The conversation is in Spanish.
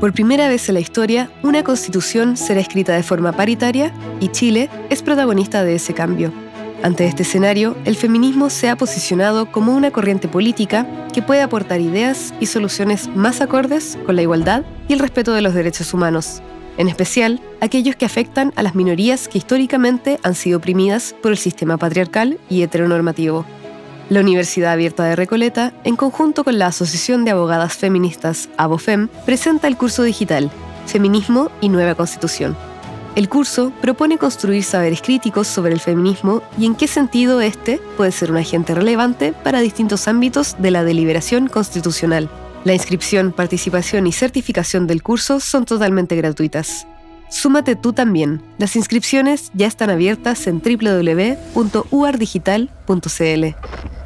Por primera vez en la historia, una constitución será escrita de forma paritaria y Chile es protagonista de ese cambio. Ante este escenario, el feminismo se ha posicionado como una corriente política que puede aportar ideas y soluciones más acordes con la igualdad y el respeto de los derechos humanos, en especial aquellos que afectan a las minorías que históricamente han sido oprimidas por el sistema patriarcal y heteronormativo. La Universidad Abierta de Recoleta, en conjunto con la Asociación de Abogadas Feministas ABOFEM, presenta el curso digital Feminismo y Nueva Constitución. El curso propone construir saberes críticos sobre el feminismo y en qué sentido este puede ser un agente relevante para distintos ámbitos de la deliberación constitucional. La inscripción, participación y certificación del curso son totalmente gratuitas. Súmate tú también. Las inscripciones ya están abiertas en www.uardigital.cl.